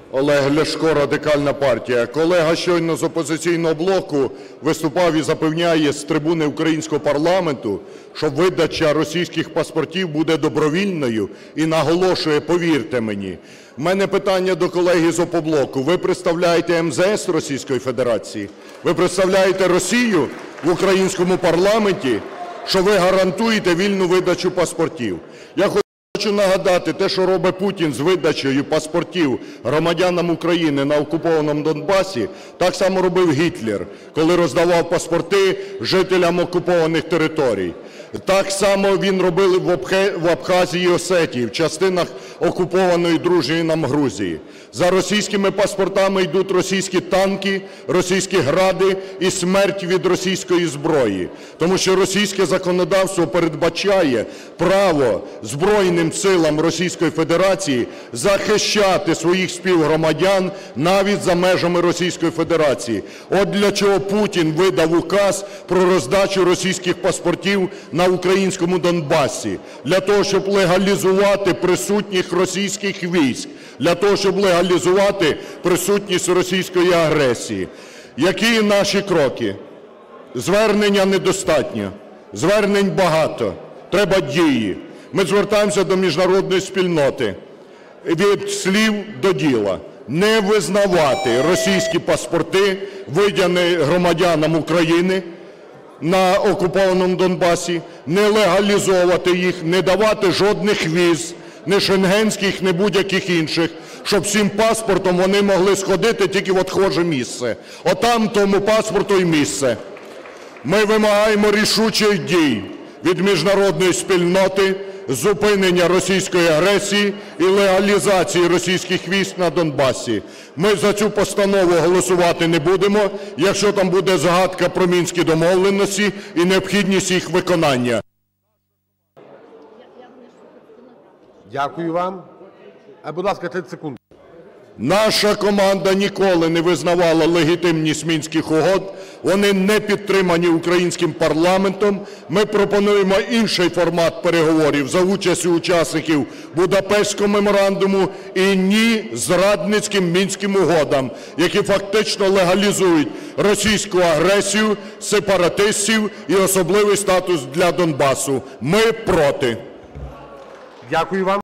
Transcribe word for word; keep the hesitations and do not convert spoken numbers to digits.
Олег Ляшко, Радикальна партія. Колега щойно з "Опозиційного блоку" виступав і запевняє з трибуни українського парламенту, що видача російських паспортів буде добровільною, і наголошує: повірте мені. У мене питання до колеги з "Опоблоку". Ви представляєте ем зе ес Російської Федерації? Ви представляєте Росію в українському парламенті, що ви гарантуєте вільну видачу паспортів? Я Хочу нагадати, те, що робить Путін з видачею паспортів громадянам України на окупованому Донбасі, так само робив Гітлер, коли роздавав паспорти жителям окупованих територій. Так само він робив в Абхазії і Осетії, в частинах окупованої дружньої нам Грузії. За російськими паспортами йдуть російські танки, російські "Гради" і смерть від російської зброї. Тому що російське законодавство передбачає право Збройним силам Російської Федерації захищати своїх співгромадян навіть за межами Російської Федерації. От для чого Путін видав указ про роздачу російських паспортів на українському Донбасі. Для того, щоб легалізувати присутність російських військ, для того, щоб легалізувати присутність російської агресії. Які наші кроки? Звернення недостатньо, звернень багато, треба дії. Ми звертаємося до міжнародної спільноти від слів до діла. Не визнавати російські паспорти, видані громадянам України на окупованому Донбасі, не легалізовувати їх, не давати жодних віз, ні шенгенських, ні будь-яких інших, щоб з цим паспортом вони могли сходити тільки в отхоже місце. Отам тому паспорту і місце. Ми вимагаємо рішучих дій від міжнародної спільноти, зупинення російської агресії і легалізації російських військ на Донбасі. Ми за цю постанову голосувати не будемо, якщо там буде згадка про Мінські домовленості і необхідність їх виконання. Дякую вам. Будь ласка, тридцять секунд. Наша команда ніколи не визнавала легітимність Мінських угод, вони не підтримані українським парламентом. Ми пропонуємо інший формат переговорів за участю учасників Будапештського меморандуму і ні зрадницьким Мінським угодам, які фактично легалізують російську агресію, сепаратистів і особливий статус для Донбасу. Ми проти. Дякую вам.